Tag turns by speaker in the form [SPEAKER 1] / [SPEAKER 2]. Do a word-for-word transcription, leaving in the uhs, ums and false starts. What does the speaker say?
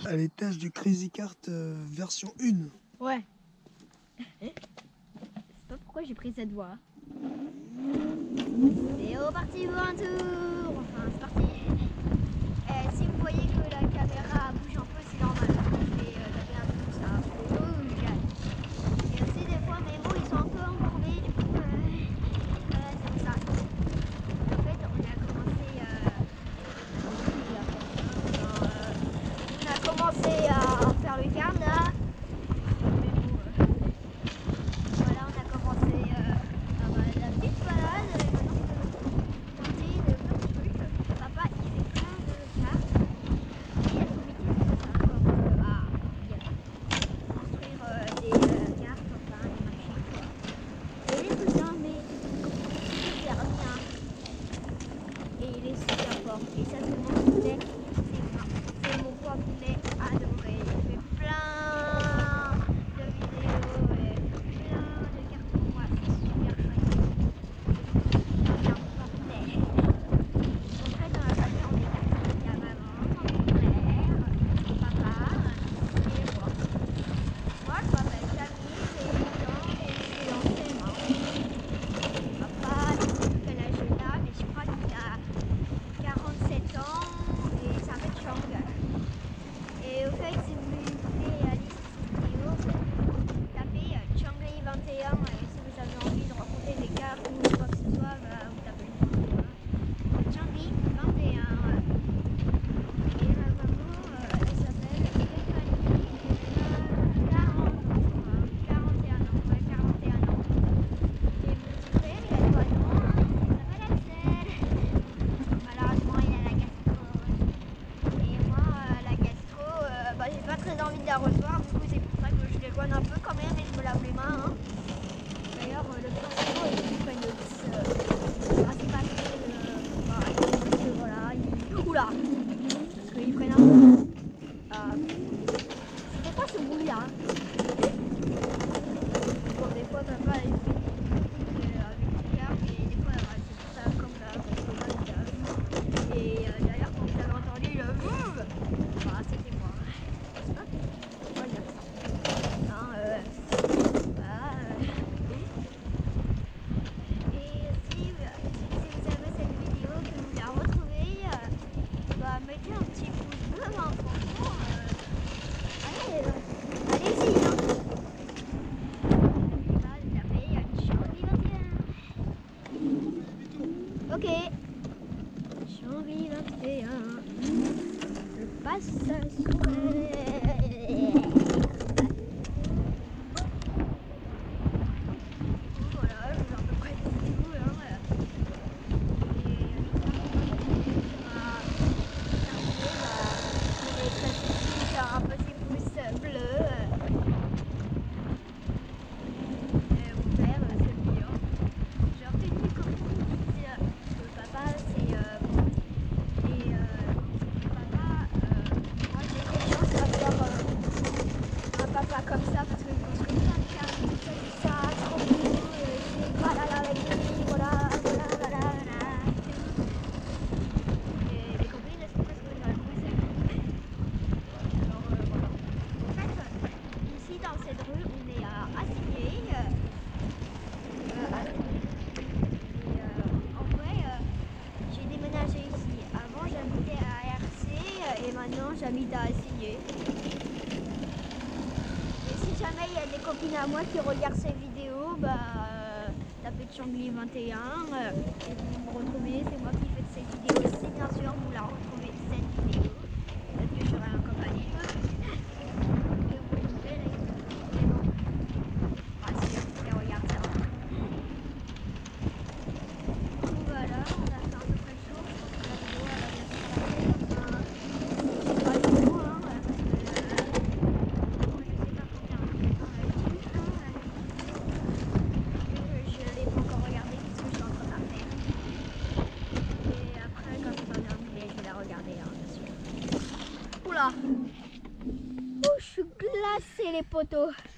[SPEAKER 1] à l'étage du Crazy Kart euh, version un.
[SPEAKER 2] Ouais. Je sais pas pourquoi j'ai pris cette voie. C'est reparti pour un tour. Enfin, c'est parti. Et si vous voyez que la caméra bouge un peu, c'est normal. Je vais euh, taper un peu tout ça. Bouge. Et aussi des fois mes mots ils sont un peu embourbés. Du coup, euh, voilà, c'est pour ça. En fait, on a commencé. Euh, euh, on a commencé à faire le carne là. Voilà, on a commencé euh, à, bah, la petite balade et maintenant on continue de plein de trucs. Papa il fait plein de cartes et il y a son métier c'est ça encore euh, à construire euh, des euh, cartes, enfin des machines quoi. Et il est tout bien mais super bien et il est super fort et ça c'est mon poulet, c'est mon poids poulet adoré. Il fait plein de vidéos et plein de cartes pour moi, c'est super chouette. C'est un portrait. En fait, dans la famille, on est quatre. Il y a maman, mon frère, mon papa et moi. Moi, je m'appelle Camille, j'ai huit ans et je suis en C M un. Papa, je sais plus quel âge il a, mais je crois qu'il a quarante-sept ans et il s'appelle Chang. Et au fait, si vous voulez aller sur cette vidéo, vous tapez euh, Changli vingt et un et si vous avez envie de rencontrer des cartes ou quoi que ce soit, bah, vous tapez le nom. Voilà. Changli vingt et un. Et ma maman, euh, elle s'appelle Stéphanie et elle a quarante ans, je crois. quarante et un ans, ouais, quarante et un ans. Et mon petit frère, il a trois ans, il s'appelle Axel. Malheureusement, il a la gastro. Et moi, euh, la gastro, euh, bah, j'ai pas très envie de la recevoir, du coup c'est pour ça que je l'éloigne un peu quand même et je me lave les mains. Hein. D'ailleurs, euh, le principal est qu'il prenne le le principal c'est euh, bah, que, voilà, il... Oula. Parce qu'ils prennent un peu. Euh, C'était quoi ce bruit là? Bon, des fois papa il fait des trucs avec le car, mais des fois bah, c'est tout ça comme là, parce que là il y a... Et euh, d'ailleurs quand vous avez entendu le boum, bah c'était moi. C'est pas pourquoi il y a ça. Hein, euh, voilà, euh. Et si, si vous aimez cette vidéo, que vous la retrouvez, euh, bah mettez un petit pouce bleu, hein, franchement. Euh, allez, euh, allez-y, hein. Et bah, tapez euh, Changli vingt et un. Ok. Changli vingt et un. Je passe sourire. Voilà, je vous ai à peu près dit tout. Hein, voilà. Et j'espère que vous avez terminé. Bah, vous pouvez un petit pouce bleu. Et mon père, c'est le meilleur. J'ai retenu comme vous dites, parce que papa, c'est. Euh, et euh, papa, euh, moi j'ai eu de chance d'avoir euh, un papa comme ça, parce que je construis plein de cartes, tout ça, tout ça, trop beau. Et je fais voilà avec lui, voilà, voilà, voilà, voilà. Et mes copines, elles sont presque jalouses. Alors euh, voilà. En fait, ici dans cette rue, on est à Assigné. Euh, Assigné. Et euh, en vrai, euh, j'ai déménagé ici. Avant, j'habitais à R C et maintenant, j'habite à Assigné. Et si jamais il y a des copines à moi qui regardent ces vidéos, bah, euh, tapez Changli vingt et un euh, et vous me retrouvez. C'est moi qui fais ces vidéos aussi, bien sûr. Vous la retrouvez cette vidéo. Peut-être que j'aurai un compagnie. Et vous pouvez la mais bon, pas sûr. Et regarde ça. Voilà, on a fait à peu près le tour. Je pense que la vidéo elle va bientôt s'arrêter. Enfin, pas du tout, hein, parce que euh, moi je sais pas combien de temps elle dure. Hein, vu que je l'ai pas encore regardé parce que je suis en train de la faire. Et après, quand ce sera terminé, je vais la regarder, hein, bien sûr. Oula! Oh, je suis glacée les poteaux!